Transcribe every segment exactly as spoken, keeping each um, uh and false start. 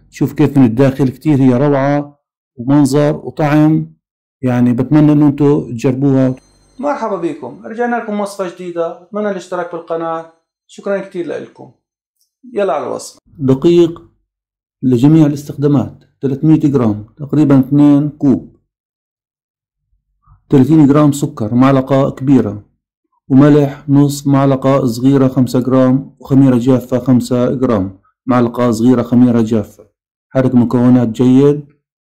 شوف كيف من الداخل كتير هي روعة ومنظر وطعم، يعني بتمنى انه انتم تجربوها. مرحبا بكم، رجعنا لكم وصفة جديدة، بتمنى الاشتراك بالقناة. شكرا كتير لكم. يلا على الوصفة. دقيق لجميع الاستخدامات ثلاثمية جرام، تقريبا اثنين كوب. ثلاثين جرام سكر معلقة كبيرة، وملح نص معلقة صغيرة خمسة جرام، وخميرة جافة خمسة جرام، معلقة صغيرة خميرة جافة. حرك مكونات جيد،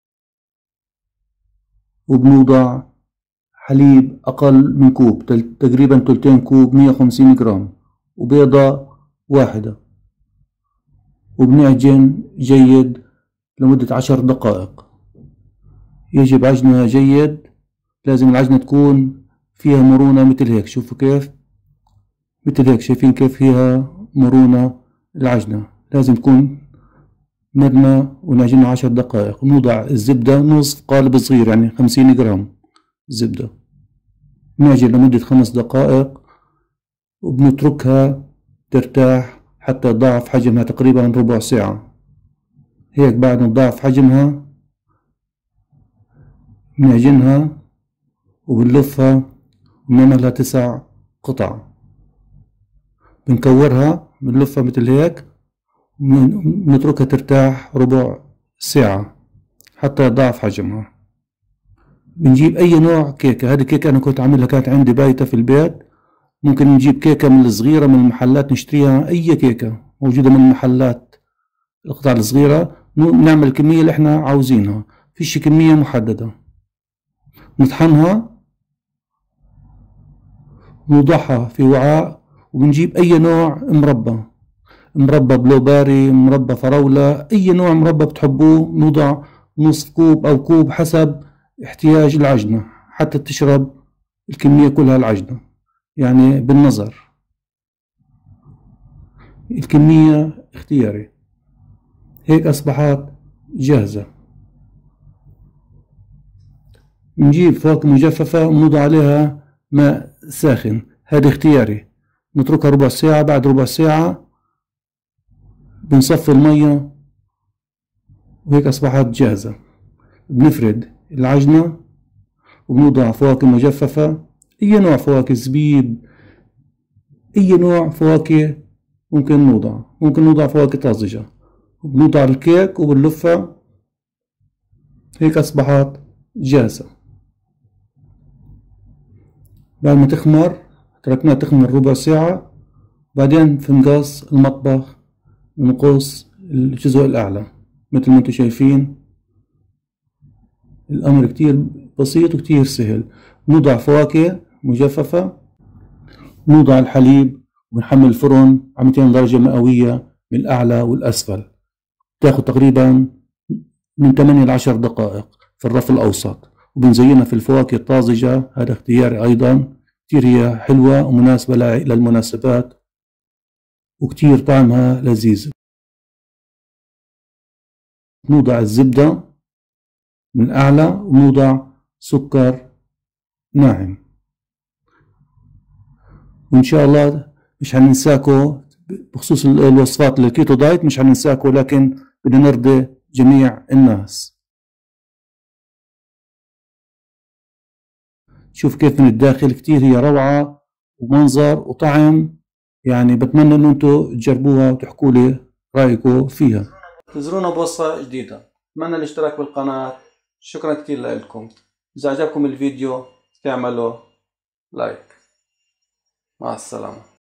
وبنوضع حليب أقل من كوب، تقريبا ثلثين كوب مية وخمسين جرام، وبيضة واحدة، وبنعجن جيد لمدة عشر دقائق. يجب عجنها جيد، لازم العجنة تكون فيها مرونة مثل هيك. شوفوا كيف، مثل هيك، شايفين كيف فيها مرونة العجنة، لازم تكون مرنة. ونعجنها عشر دقائق. نوضع الزبدة نصف قالب صغير، يعني خمسين جرام زبدة، نعجن لمدة خمس دقائق، وبنتركها ترتاح حتى تضاعف حجمها تقريبا ربع ساعة. هيك بعد ما تضاعف حجمها بنعجنها وبنلفها وبنعملها تسع قطع. بنكورها بنلفها مثل هيك، ونتركها ترتاح ربع ساعة حتى يضاعف حجمها. بنجيب أي نوع كيكة. هذه كيكة أنا كنت عاملها، كانت عندي بايتة في البيت. ممكن نجيب كيكة من الصغيرة من المحلات، نشتريها أي كيكة موجودة من المحلات، القطع الصغيرة، نعمل الكمية اللي احنا عاوزينها، فيش كمية محددة. نطحنها ونوضعها في وعاء، وبنجيب أي نوع مربى، مربى بلوباري، مربى فراولة، أي نوع مربى بتحبوه. نوضع نصف كوب أو كوب حسب احتياج العجنة حتى تشرب الكمية كلها العجنة، يعني بالنظر. الكمية اختياري. هيك أصبحت جاهزة. نجيب فواكه مجففة ونوضع عليها ماء ساخن، هذا اختياري. نتركها ربع ساعة، بعد ربع ساعة بنصفي المية، وهيك أصبحت جاهزة. بنفرد العجنة وبنوضع فواكه مجففة، أي نوع فواكه، زبيب، أي نوع فواكه ممكن نوضع، ممكن نوضع فواكه طازجة. بنوضع الكيك وبنلفها. هيك أصبحت جاهزة. بعد ما تخمر، تركناها تخمر ربع ساعة، بعدين في مقص المطبخ بنقص الجزء الأعلى. مثل ما انتم شايفين الأمر كتير بسيط وكتير سهل. نوضع فواكه مجففة، نوضع الحليب، ونحمل الفرن على مئتين درجة مئوية من الأعلى والأسفل. تاخد تقريبا من ثمانية لعشر دقائق في الرف الأوسط. وبنزينها في الفواكه الطازجة، هذا اختياري أيضا. كتير هي حلوة ومناسبة للمناسبات، وكتير طعمها لذيذ. نوضع الزبدة من أعلى، ونوضع سكر ناعم. وإن شاء الله مش هننساكو بخصوص الوصفات الكيتو دايت، مش هننساكو، لكن بدنا نرضي جميع الناس. شوف كيف من الداخل كتير هي روعة ومنظر وطعم، يعني بتمنى انه انتم تجربوها وتحكوا لي رايكم فيها. انتظرونا بوصفة جديدة. اتمنى الاشتراك بالقناة. شكرا كتير لكم. إذا عجبكم الفيديو تعملوا لايك. مع السلامة.